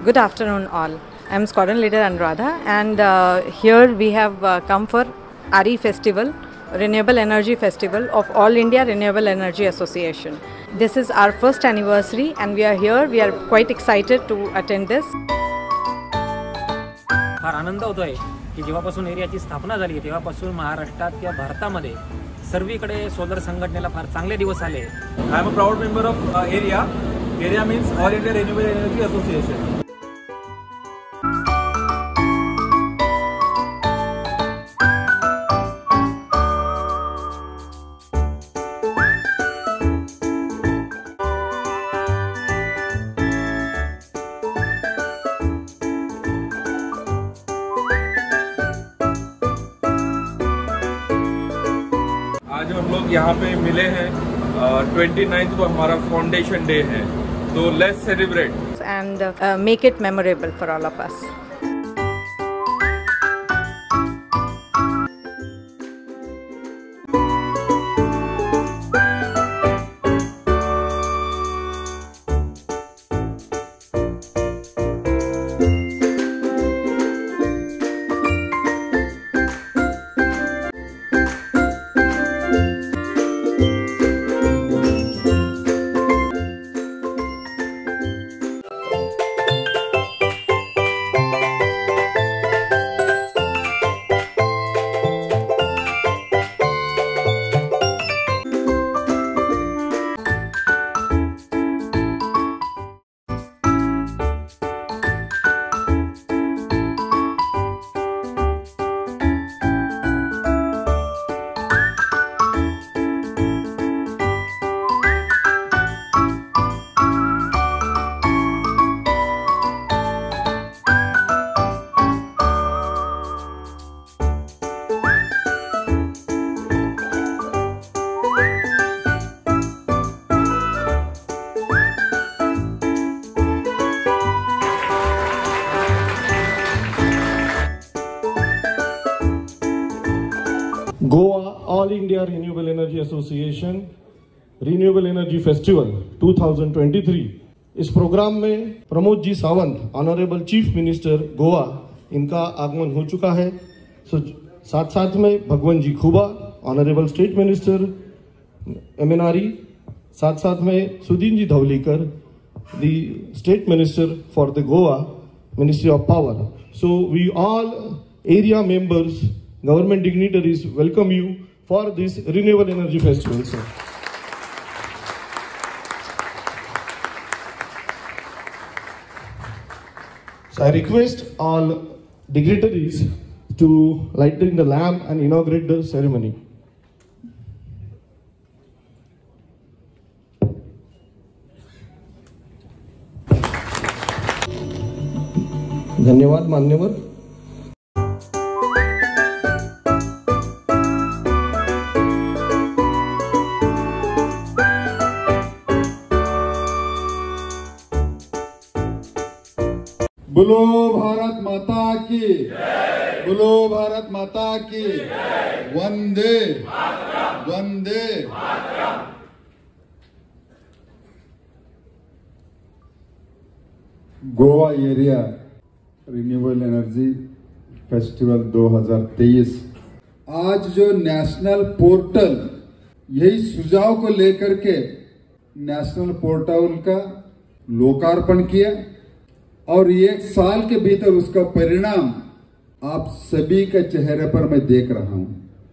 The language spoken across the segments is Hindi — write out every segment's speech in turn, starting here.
Good afternoon all. I am Squadron Leader Anuradha, and here we have come for RE Festival, Renewable Energy Festival of All India Renewable Energy Association. This is our first anniversary and we are here. We are quite excited to attend this. फार आनंद होतोय की जेव्हापासून एरियाची स्थापना झाली तेव्हापासून महाराष्ट्रात किंवा भारतामध्ये सर्वीकडे सोलर संघटनेला फार चांगले दिवस आले. I am a proud member of area. Area means All India Renewable Energy Association. आज हम लोग यहाँ पे मिले हैं 29th को हमारा फाउंडेशन डे है, तो let's celebrate and make it memorable for all of us. Goa All India Renewable Energy Association Renewable Energy Festival 2023 इस प्रोग्राम में Pramod ji Sawant honourable chief minister Goa इनका आगमन हो चुका है. साथ साथ में Bhagwant ji Khuba honourable state minister MNRE, साथ साथ में Sudin ji Dhavalikar the state minister for the Goa ministry of power. So we all area members, government dignitaries welcome you for this renewable energy festival, sir. So I request all dignitaries to light the lamp and inaugurate the ceremony. धन्यवाद मान्यवर. बोलो भारत माता की जय, बोलो भारत माता की जय, वंदे वंदे. Goa area renewable energy festival 2023 आज जो नेशनल पोर्टल, यही सुझाव को लेकर के नेशनल पोर्टल का लोकार्पण किया और 1 साल के भीतर उसका परिणाम आप सभी के चेहरे पर मैं देख रहा हूं.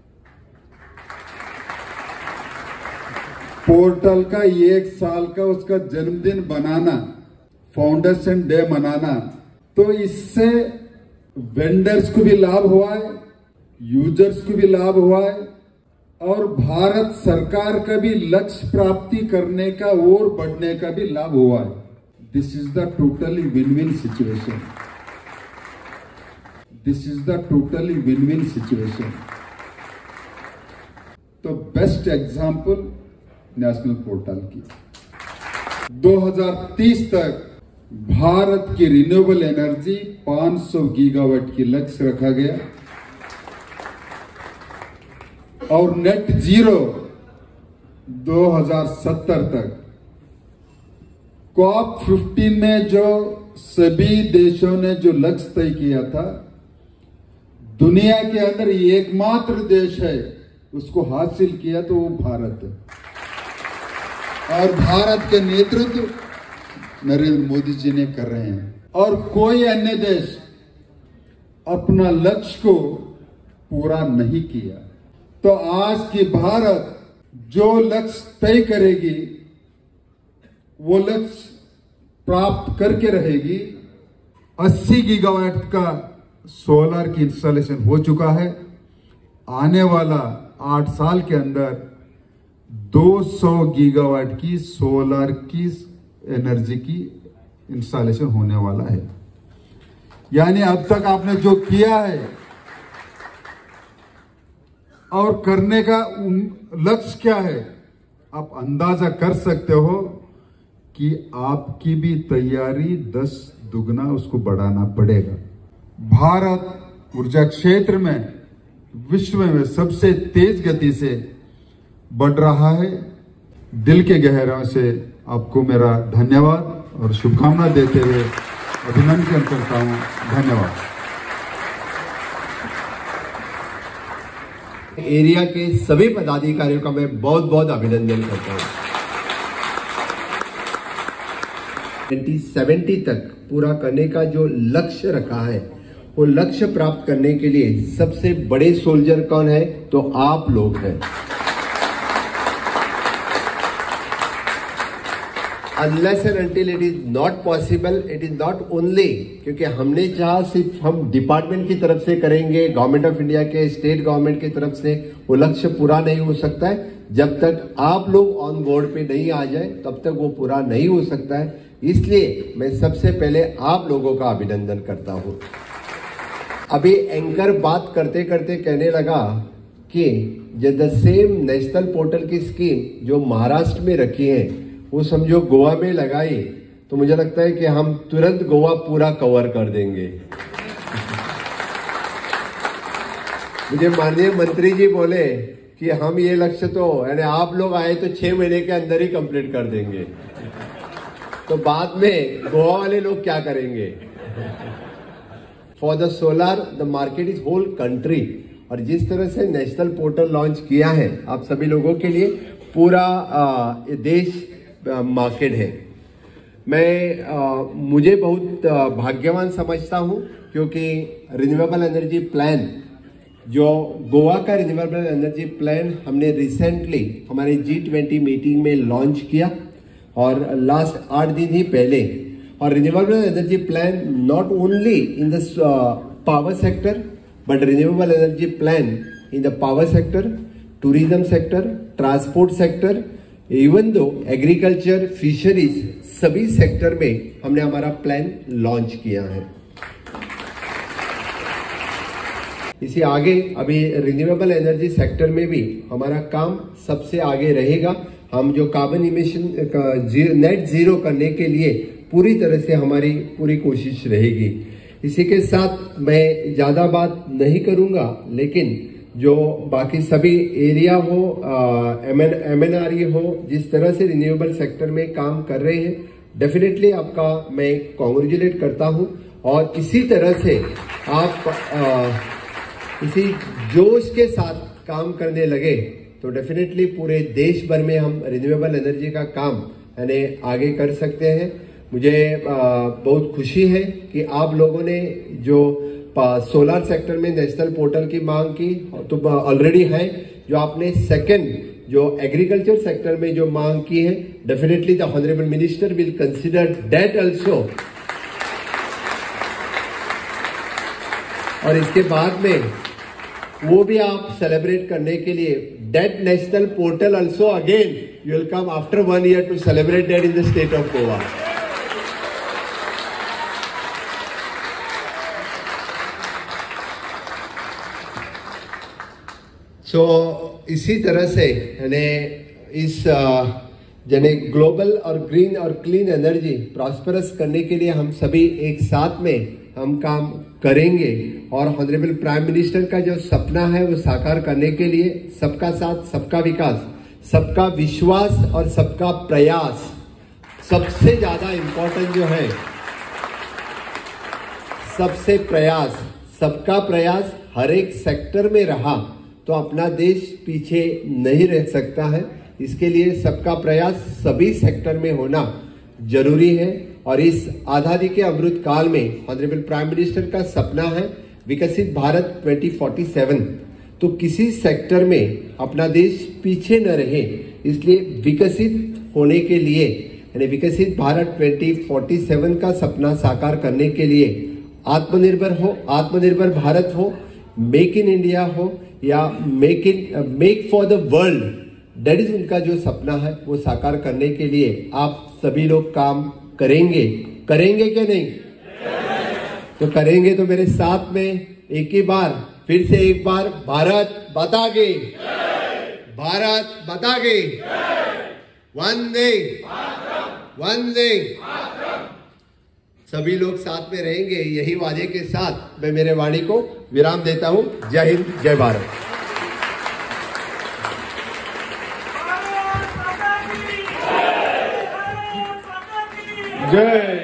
पोर्टल का 1 साल का उसका जन्मदिन बनाना, फाउंडेशन डे मनाना, तो इससे वेंडर्स को भी लाभ हुआ है, यूजर्स को भी लाभ हुआ है और भारत सरकार का भी लक्ष्य प्राप्ति करने का और बढ़ने का भी लाभ हुआ है. This is the totally win-win situation. This is the totally win-win situation. तो बेस्ट एग्जाम्पल नेशनल पोर्टल की. 2030 तक भारत की रिन्यूएबल एनर्जी 500 गीगावाट की लक्ष्य रखा गया और नेट जीरो 2070 तक. COP15 में जो सभी देशों ने जो लक्ष्य तय किया था, दुनिया के अंदर एकमात्र देश है उसको हासिल किया तो वो भारत है। और भारत के नेतृत्व नरेंद्र मोदी जी ने कर रहे हैं और कोई अन्य देश अपना लक्ष्य को पूरा नहीं किया। तो आज की भारत जो लक्ष्य तय करेगी वो लक्ष्य प्राप्त करके रहेगी। 80 गीगावाट का सोलर की इंस्टॉलेशन हो चुका है। आने वाला 8 साल के अंदर 200 गीगावाट की सोलर की एनर्जी की इंस्टॉलेशन होने वाला है। यानी अब तक आपने जो किया है और करने का लक्ष्य क्या है, आप अंदाजा कर सकते हो कि आपकी भी तैयारी 10 दुगना उसको बढ़ाना पड़ेगा। भारत ऊर्जा क्षेत्र में विश्व में सबसे तेज गति से बढ़ रहा है। दिल के गहराइयों से आपको मेरा धन्यवाद और शुभकामना देते हुए अभिनंदन करता हूं। धन्यवाद। एरिया के सभी पदाधिकारियों का मैं बहुत बहुत अभिनंदन करता हूं। 2070 तक पूरा करने का जो लक्ष्य रखा है, वो लक्ष्य प्राप्त करने के लिए सबसे बड़े सोल्जर कौन है, तो आप लोग हैं। Unless and until it is not possible, it is not only क्योंकि हमने चाहा सिर्फ हम डिपार्टमेंट की तरफ से करेंगे, गवर्नमेंट ऑफ इंडिया के स्टेट गवर्नमेंट की तरफ से वो लक्ष्य पूरा नहीं हो सकता है। जब तक आप लोग ऑन बोर्ड पे नहीं आ जाए तब तक वो पूरा नहीं हो सकता है। इसलिए मैं सबसे पहले आप लोगों का अभिनंदन करता हूँ। अभी एंकर बात करते करते कहने लगा कि द सेम नेशनल पोर्टल की स्कीम जो महाराष्ट्र में रखी है वो समझो गोवा में लगाई, तो मुझे लगता है कि हम तुरंत गोवा पूरा कवर कर देंगे। मुझे माननीय मंत्री जी बोले कि हम ये लक्ष्य तो यानी आप लोग आए तो 6 महीने के अंदर ही कंप्लीट कर देंगे। तो बाद में गोवा वाले लोग क्या करेंगे? For the solar the market is whole country. और जिस तरह से नेशनल पोर्टल लॉन्च किया है आप सभी लोगों के लिए, पूरा देश मार्केट है। मैं मुझे बहुत भाग्यवान समझता हूं क्योंकि रिन्यूएबल एनर्जी प्लान, जो गोवा का रिन्यूएबल एनर्जी प्लान हमने रिसेंटली हमारी G20 मीटिंग में लॉन्च किया और लास्ट 8 दिन ही पहले। और renewable energy plan not only in the power sector but renewable energy plan in the power sector, tourism sector, transport sector, even though agriculture, fisheries, सभी सेक्टर में हमने हमारा प्लान लॉन्च किया है। इसी आगे अभी रिन्यूएबल एनर्जी सेक्टर में भी हमारा काम सबसे आगे रहेगा। हम जो कार्बन इमिशन नेट जीरो करने के लिए पूरी तरह से हमारी पूरी कोशिश रहेगी। इसी के साथ मैं ज्यादा बात नहीं करूंगा, लेकिन जो बाकी सभी एरिया हो, MNRE हो, जिस तरह से रिन्यूएबल सेक्टर में काम कर रहे हैं, डेफिनेटली आपका मैं कॉन्ग्रेचुलेट करता हूं। और इसी तरह से आप इसी जोश के साथ काम करने लगे तो डेफिनेटली पूरे देश भर में हम रिन्यूएबल एनर्जी का काम यानी आगे कर सकते हैं। मुझे बहुत खुशी है कि आप लोगों ने जो सोलर सेक्टर में नेशनल पोर्टल की मांग की तो ऑलरेडी है, जो आपने सेकंड जो एग्रीकल्चर सेक्टर में जो मांग की है, definitely the honourable minister will consider that also. और इसके बाद में वो भी आप सेलिब्रेट करने के लिए that national portal also again you will come after 1 year to celebrate that in the state of Goa. So इसी तरह से इस ग्लोबल और ग्रीन और क्लीन एनर्जी प्रॉस्परस करने के लिए हम सभी एक साथ में हम काम करेंगे। और ऑनरेबल प्राइम मिनिस्टर का जो सपना है वो साकार करने के लिए सबका साथ, सबका विकास, सबका विश्वास और सबका प्रयास सबसे ज्यादा इम्पोर्टेंट जो है सबसे प्रयास, सबका प्रयास हर एक सेक्टर में रहा तो अपना देश पीछे नहीं रह सकता है। इसके लिए सबका प्रयास सभी सेक्टर में होना जरूरी है। और इस आज़ादी के अमृत काल में ऑनरेबल प्राइम मिनिस्टर का सपना है विकसित भारत 2047। तो किसी सेक्टर में अपना देश पीछे न रहे, इसलिए विकसित होने के लिए यानी विकसित भारत 2047 का सपना साकार करने के लिए आत्मनिर्भर भारत हो, मेक इन इंडिया हो या make for the world, that is उनका जो सपना है वो साकार करने के लिए आप सभी लोग काम करेंगे क्या नहीं? तो करेंगे तो मेरे साथ में एक ही बार फिर से एक बार भारत माता की, भारत माता की, वंदे वंदे। सभी लोग साथ में रहेंगे, यही वादे के साथ मैं मेरे वाणी को विराम देता हूं। जय हिंद, जय भारत। जय